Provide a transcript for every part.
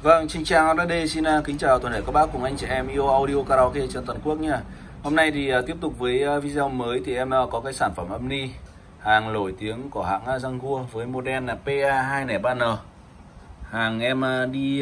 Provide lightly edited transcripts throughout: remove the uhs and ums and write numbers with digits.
Vâng, Trình Trang HD xin kính chào toàn thể các bác cùng anh chị em yêu audio karaoke trên toàn quốc nha. Hôm nay thì tiếp tục với video mới thì em có cái sản phẩm âm ni hàng nổi tiếng của hãng Zangua với model là PA203N. Hàng em đi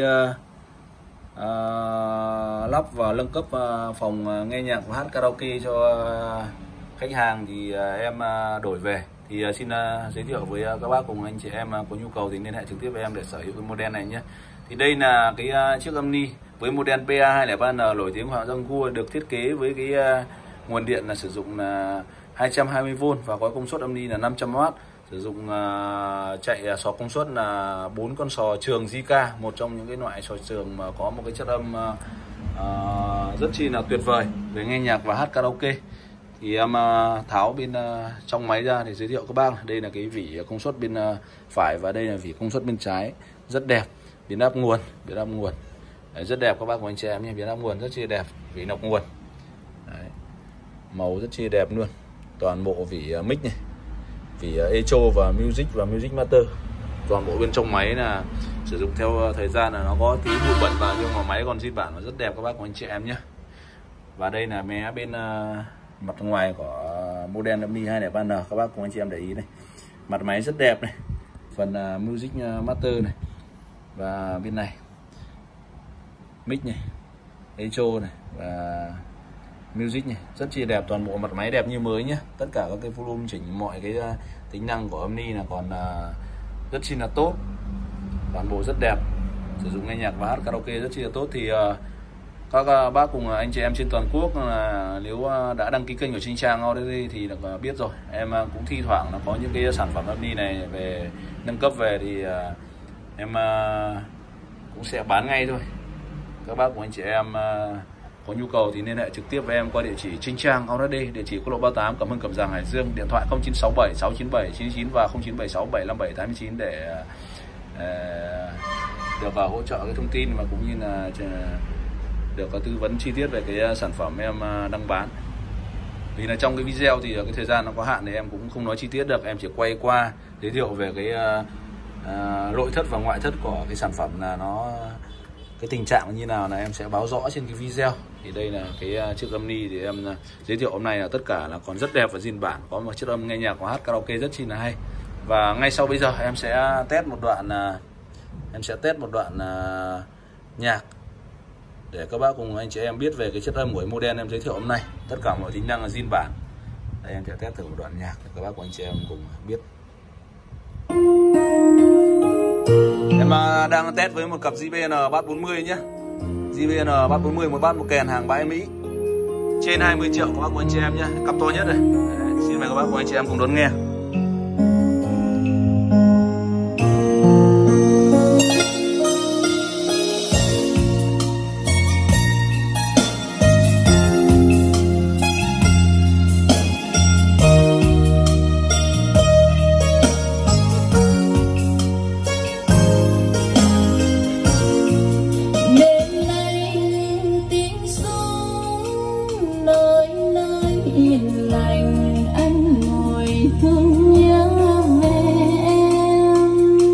lắp và nâng cấp phòng nghe nhạc và hát karaoke cho khách hàng thì em đổi về. Thì xin giới thiệu với các bác cùng anh chị em có nhu cầu thì liên hệ trực tiếp với em để sở hữu cái model này nhé. Thì đây là cái chiếc âm ni với model PA203N nổi tiếng của hãng Zangua, được thiết kế với cái nguồn điện là sử dụng là 220V và có công suất âm ni là 500W, sử dụng chạy sò công suất là 4 con sò trường Zika, một trong những cái loại sò trường mà có một cái chất âm rất chi là tuyệt vời về nghe nhạc và hát karaoke. Thì em tháo bên trong máy ra để giới thiệu các bác. Đây là cái vỉ công suất bên phải và đây là vỉ công suất bên trái, rất đẹp. Biến áp nguồn, đấy, rất đẹp các bác của anh chị em nhé. Biến áp nguồn rất chi đẹp, vỉ nọc nguồn. Đấy, màu rất chi đẹp luôn. Toàn bộ vỉ mic này, vỉ echo và music master. Toàn bộ bên trong máy là sử dụng theo thời gian là nó có tí bụi bẩn vào, nhưng mà máy còn zin bản và rất đẹp các bác của anh chị em nhé. Và đây là mé bên mặt ngoài của model âm ni 203N, các bác cùng anh chị em để ý này. Mặt máy rất đẹp này, phần music master này, và bên này mic này, echo này và music này, rất chi đẹp. Toàn bộ mặt máy đẹp như mới nhé. Tất cả các cái volume chỉnh mọi cái tính năng của âm ni là còn rất chi là tốt. Toàn bộ rất đẹp, sử dụng nghe nhạc và hát karaoke rất chi là tốt. Thì các bác cùng anh chị em trên toàn quốc là nếu đã đăng ký kênh của Trình Trang Audio thì được biết rồi. Em cũng thi thoảng là có những cái sản phẩm âm ni này về nâng cấp về thì em cũng sẽ bán ngay thôi. Các bác của anh chị em có nhu cầu thì liên hệ trực tiếp với em qua địa chỉ Trình Trang Audio, địa chỉ quốc lộ 38 Cẩm Hưng, Cẩm Giàng, Hải Dương, điện thoại 0967 697 999 và 0976 757 889 để được hỗ trợ cái thông tin và cũng như là được tư vấn chi tiết về cái sản phẩm em đang bán. Vì là trong cái video thì cái thời gian nó có hạn thì em cũng không nói chi tiết được, em chỉ quay qua giới thiệu về cái nội thất và ngoại thất của cái sản phẩm là nó cái tình trạng như nào là em sẽ báo rõ trên cái video. Thì đây là cái chiếc âm ni thì em giới thiệu hôm nay là tất cả là còn rất đẹp và zin bản, có một chiếc âm nghe nhạc và hát karaoke rất chi là hay. Và ngay sau bây giờ em sẽ test một đoạn nhạc để các bác cùng anh chị em biết về cái chất âm của cái model em giới thiệu hôm nay. Tất cả mọi tính năng là zin bản. Đây em sẽ test thử một đoạn nhạc để các bác cùng anh chị em cùng biết. Em đang test với một cặp JBL Bass 40 nhé. JBL Bass 40, một bass một kèn hàng bãi Mỹ, trên 20 triệu các bác cùng anh chị em nhé. Cặp to nhất này. Đấy, xin mời các bác cùng anh chị em cùng đón nghe. Yên lành anh ngồi thương nhớ về em,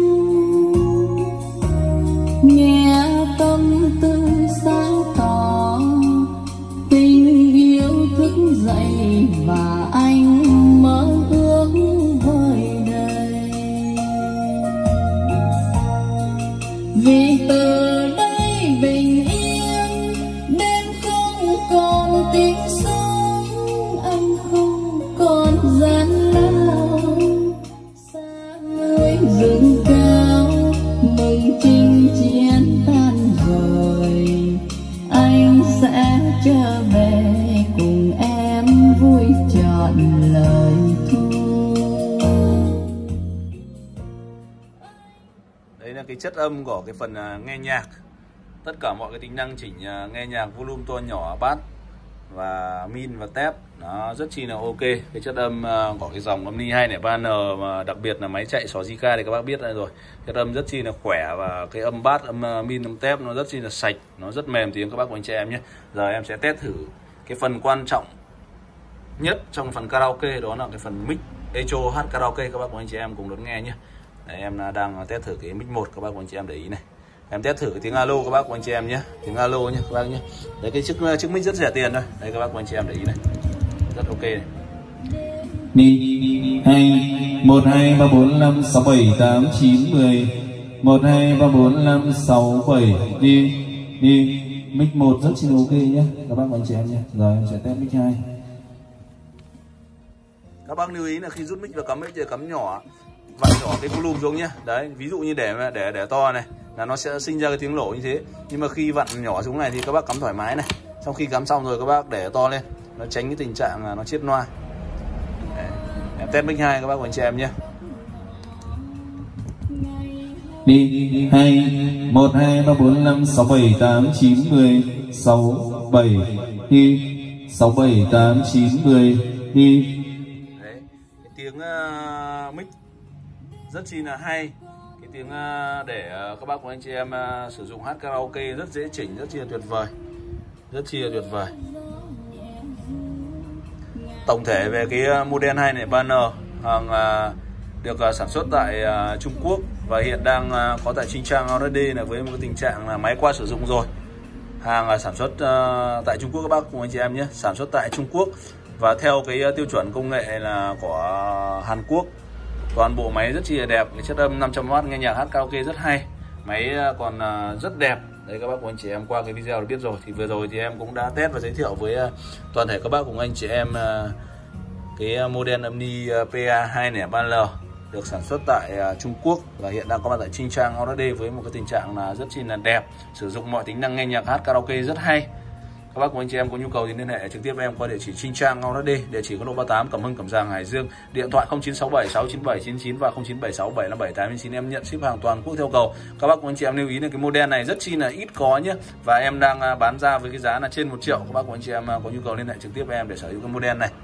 nghe tâm tư sáng tỏ, tình yêu thức dậy và anh mơ ước vời đời. Vì từ đây bình yên đêm không còn tiếng sóng, anh không còn gian lao, xa núi rừng cao mừng chinh chiến tan rời, anh sẽ trở về cùng em vui trọn lời thu. Đấy là cái chất âm của cái phần nghe nhạc. Tất cả mọi cái tính năng chỉnh nghe nhạc, volume to nhỏ, bass và min và tép nó rất chi là ok. Cái chất âm của cái dòng âm ni 203N mà đặc biệt là máy chạy sò Zika thì các bác biết rồi. Chất âm rất chi là khỏe và cái âm bass, âm min, âm tép nó rất chi là sạch, nó rất mềm tiếng các bác của anh chị em nhé. Giờ em sẽ test thử cái phần quan trọng nhất trong phần karaoke, đó là cái phần mic echo hát karaoke. Các bác của anh chị em cùng đón nghe nhé. Đấy, em đang test thử cái mic 1, các bác của anh chị em để ý này. Em test thử cái tiếng alo các bác của anh chị em nhé, tiếng alo nhé các bác nhé. Đấy, cái chiếc mic rất rẻ tiền thôi. Đây các bác của anh chị em để ý này, rất ok này. Đi 2 1 2 3 4 5 6 7 8 9 10 1 2 3 4 5 6 7 đi mic 1 rất chi ok nhé các bác và anh chị em nhé. Rồi em sẽ test mic 2. Các bác lưu ý là khi rút mic và cắm mic thì cắm nhỏ, vặn nhỏ cái volume xuống nhé. Đấy, ví dụ như để to này là nó sẽ sinh ra cái tiếng lỗ như thế. Nhưng mà khi vặn nhỏ xuống này thì các bác cắm thoải mái này. Sau khi cắm xong rồi các bác để to lên, nó tránh cái tình trạng là nó chết loa. Em test mic 2 các bác và anh chị em nhé. Đi 2 1 2 3 4 5 6 7 8 9 10 6 7 đi 6 7 8 9 10 đi. Đấy, cái tiếng mic rất chi là hay. Cái tiếng để các bác của anh chị em sử dụng hát karaoke rất dễ chỉnh, rất chi là tuyệt vời. Rất chi là tuyệt vời. Tổng thể về cái model 2 này banner hàng được sản xuất tại Trung Quốc và hiện đang có tại Trinh Trang already là với một cái tình trạng là máy qua sử dụng rồi. Hàng sản xuất tại Trung Quốc các bác cùng anh chị em nhé, sản xuất tại Trung Quốc và theo cái tiêu chuẩn công nghệ là của Hàn Quốc. Toàn bộ máy rất chi là đẹp, cái chất âm 500W nghe nhạc hát karaoke rất hay, máy còn rất đẹp. Đấy các bác cùng anh chị em qua cái video đã biết rồi. Thì vừa rồi thì em cũng đã test và giới thiệu với toàn thể các bác cùng anh chị em cái model Omni PA 203L được sản xuất tại Trung Quốc và hiện đang có mặt tại Trinh Trang already với một cái tình trạng là rất chi là đẹp, sử dụng mọi tính năng nghe nhạc hát karaoke rất hay. Các bác của anh chị em có nhu cầu thì liên hệ trực tiếp với em qua địa chỉ Trinh Trang already, địa chỉ có lộ 38 Cẩm Hưng, Cẩm Giàng, Hải Dương, điện thoại 0967 697 99 và 0976 757 899. Em nhận ship hàng toàn quốc theo cầu. Các bác của anh chị em lưu ý là cái model này rất chi là ít có nhé, và em đang bán ra với cái giá là trên 1 triệu. Các bác của anh chị em có nhu cầu liên hệ trực tiếp với em để sở hữu cái model này.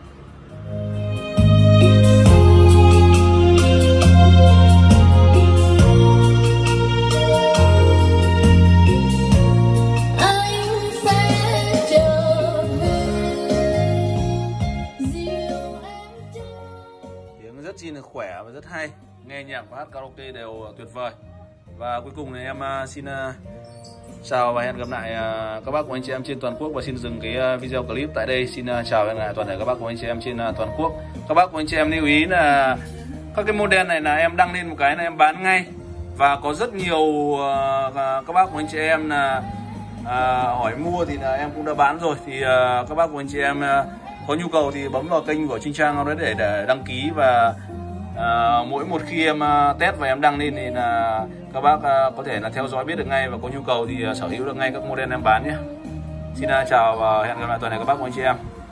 Rất chi là khỏe và rất hay, nghe nhạc và hát karaoke đều tuyệt vời. Và cuối cùng thì em xin chào và hẹn gặp lại các bác của anh chị em trên toàn quốc, và xin dừng cái video clip tại đây. Xin chào và hẹn gặp lại toàn thể các bác của anh chị em trên toàn quốc. Các bác của anh chị em lưu ý là các cái model này là em đăng lên một cái là em bán ngay, và có rất nhiều các bác của anh chị em là hỏi mua thì là em cũng đã bán rồi. Thì các bác của anh chị em có nhu cầu thì bấm vào kênh của Trinh Trang để đăng ký, và mỗi một khi em test và em đăng lên thì là các bác có thể là theo dõi biết được ngay, và có nhu cầu thì sở hữu được ngay các model em bán nhé. Xin chào và hẹn gặp lại toàn thể các bác của anh chị em.